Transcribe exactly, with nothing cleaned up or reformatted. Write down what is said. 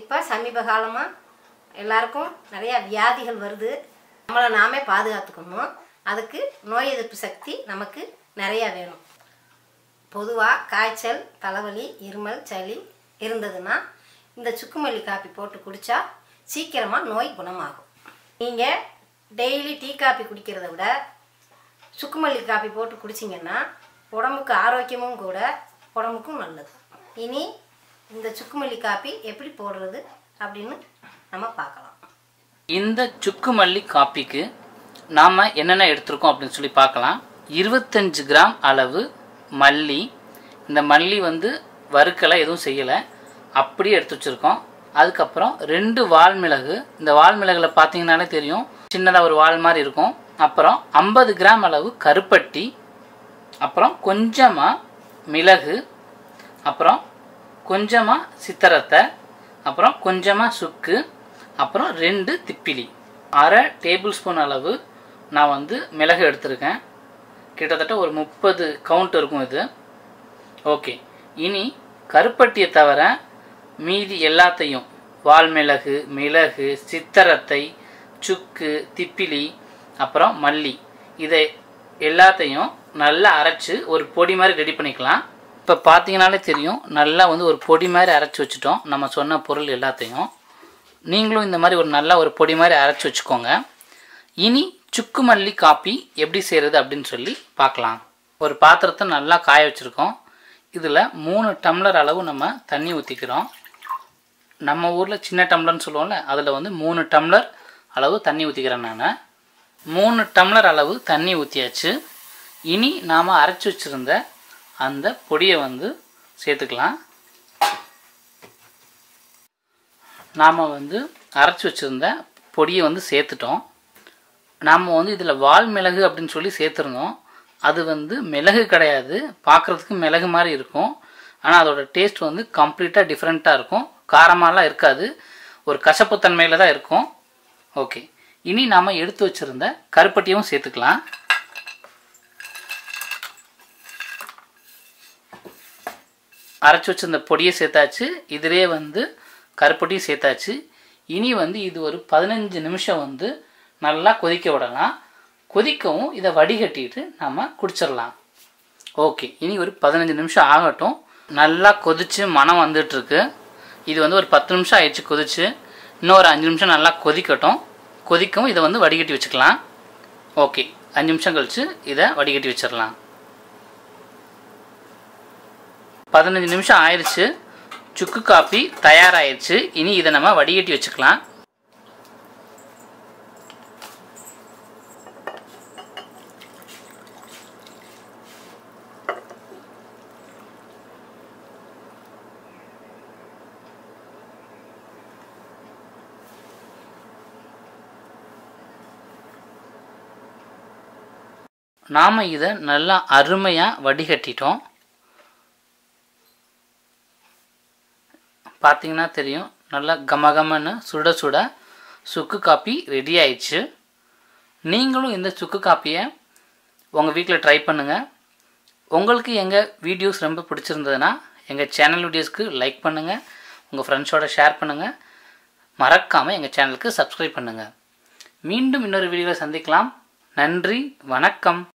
இப்போ சமீப காலமாக எல்லாருக்கும் நிறையா வியாதிகள் வருது. நம்மளை நாமே பாதுகாத்துக்கணும். அதுக்கு நோய் எதிர்ப்பு சக்தி நமக்கு நிறையா வேணும். பொதுவாக காய்ச்சல், தலைவலி, இருமல், சளி இருந்ததுன்னா இந்த சுக்குமல்லி காப்பி போட்டு குடித்தா சீக்கிரமாக நோய் குணமாகும். நீங்கள் டெய்லி டீ காப்பி குடிக்கிறத விட சுக்குமல்லி காப்பி போட்டு குடிச்சிங்கன்னா உடம்புக்கு ஆரோக்கியமும் கூட, உடம்புக்கும் நல்லது. இனி இந்த சுக்குமல்லி காப்பி எப்படி போடுறது அப்படின்னு நம்ம பார்க்கலாம். இந்த சுக்குமல்லி காப்பிக்கு நாம் என்னென்ன எடுத்துருக்கோம் அப்படின்னு சொல்லி பார்க்கலாம். இருபத்தஞ்சு கிராம் அளவு மல்லி. இந்த மல்லி வந்து வறுக்கலை, எதுவும் செய்யலை, அப்படியே எடுத்து வச்சுருக்கோம். அதுக்கப்புறம் ரெண்டு வால் மிளகு. இந்த வால் மிளகுல பார்த்தீங்கன்னாலே தெரியும், சின்னதாக ஒரு வால் மாதிரி இருக்கும். அப்புறம் ஐம்பது கிராம் அளவு கருப்பட்டி, அப்புறம் கொஞ்சமாக மிளகு, அப்புறம் கொஞ்சமாக சித்தரத்தை, அப்புறம் கொஞ்சமாக சுக்கு, அப்புறம் ரெண்டு திப்பிலி. அரை டேபிள் ஸ்பூன் அளவு நான் வந்து மிளகு எடுத்திருக்கேன். கிட்டத்தட்ட ஒரு முப்பது கவுண்ட் இருக்கும் இது. ஓகே, இனி கருப்பட்டியை தவிர மீதி எல்லாத்தையும், வால் மிளகு, மிளகு, சித்தரத்தை, சுக்கு, திப்பிலி, அப்புறம் மல்லி, இதை எல்லாத்தையும் நல்லா அரைச்சி ஒரு பொடி மாதிரி ரெடி பண்ணிக்கலாம். இப்போ பார்த்தீங்கனாலே தெரியும், நல்லா வந்து ஒரு பொடி மாதிரி அரைச்சி வச்சுட்டோம் நம்ம சொன்ன பொருள் எல்லாத்தையும். நீங்களும் இந்த மாதிரி ஒரு நல்ல ஒரு பொடி மாதிரி அரைச்சி வச்சுக்கோங்க. இனி சுக்குமல்லி காப்பி எப்படி செய்கிறது அப்படின்னு சொல்லி பார்க்கலாம். ஒரு பாத்திரத்தை நல்லா காய வச்சுருக்கோம். இதில் மூணு டம்ளர் அளவு நம்ம தண்ணி ஊற்றிக்கிறோம். நம்ம ஊரில் சின்ன டம்ளர்னு சொல்லுவோம்ல, அதில் வந்து மூணு டம்ளர் அளவு தண்ணி ஊற்றிக்கிறேன் நான். மூணு டம்ளர் அளவு தண்ணி ஊற்றியாச்சு. இனி நாம் அரைச்சி வச்சுருந்த அந்த பொடியை வந்து சேர்த்துக்கலாம். நாம் வந்து அரைச்சி வச்சுருந்த பொடியை வந்து சேர்த்துட்டோம். நாம் வந்து இதில் வால் மிளகு அப்படின்னு சொல்லி சேர்த்துருந்தோம். அது வந்து மிளகு கிடையாது, பார்க்குறதுக்கு மிளகு மாதிரி இருக்கும். ஆனால் அதோட டேஸ்ட் வந்து கம்ப்ளீட்டாக டிஃப்ரெண்ட்டாக இருக்கும். காரமாலாம் இருக்காது, ஒரு கசப்புத்தன்மையில் தான் இருக்கும். ஓகே, இனி நாம் எடுத்து வச்சுருந்த கருப்பட்டியும் சேர்த்துக்கலாம். அரைச்சி வச்சிருந்த பொடியை சேர்த்தாச்சு. இதிலே வந்து கருப்பட்டியும் சேர்த்தாச்சு. இனி வந்து இது ஒரு பதினஞ்சு நிமிஷம் வந்து நல்லா கொதிக்க விடலாம். கொதிக்கவும் இதை வடிகட்டிட்டு நம்ம குடிச்சிடலாம். ஓகே, இனி ஒரு பதினஞ்சு நிமிஷம் ஆகட்டும். நல்லா கொதித்து மனம் வந்துட்டுருக்கு. இது வந்து ஒரு பத்து நிமிஷம் ஆயிடுச்சு கொதிச்சு. இன்னும் ஒரு அஞ்சு நிமிஷம் நல்லா கொதிக்கட்டும். கொதிக்கவும் இதை வந்து வடிகட்டி வச்சுக்கலாம். ஓகே, அஞ்சு நிமிஷம் கழித்து இதை வடிகட்டி வச்சிடலாம். பதினஞ்சு நிமிஷம் ஆயிடுச்சு. சுக்கு காப்பி தயாராகிடுச்சு. இனி இதை நம்ம வடிகட்டி வச்சுக்கலாம். நாம் இதை நல்லா அருமையாக வடிகட்டிட்டோம். பார்த்தீங்கன்னா தெரியும், நல்லா கமகமன்னு சுட சுட சுக்கு காப்பி ரெடி ஆயிடுச்சு. நீங்களும் இந்த சுக்கு காப்பியை உங்கள் வீட்டில் ட்ரை பண்ணுங்கள். உங்களுக்கு எங்கள் வீடியோஸ் ரொம்ப பிடிச்சிருந்ததுன்னா எங்கள் சேனல் வீடியோஸ்க்கு லைக் பண்ணுங்கள், உங்கள் ஃப்ரெண்ட்ஸோட ஷேர் பண்ணுங்கள், மறக்காமல் எங்கள் சேனலுக்கு சப்ஸ்கிரைப் பண்ணுங்கள். மீண்டும் இன்னொரு வீடியோவில் சந்திக்கலாம். நன்றி, வணக்கம்.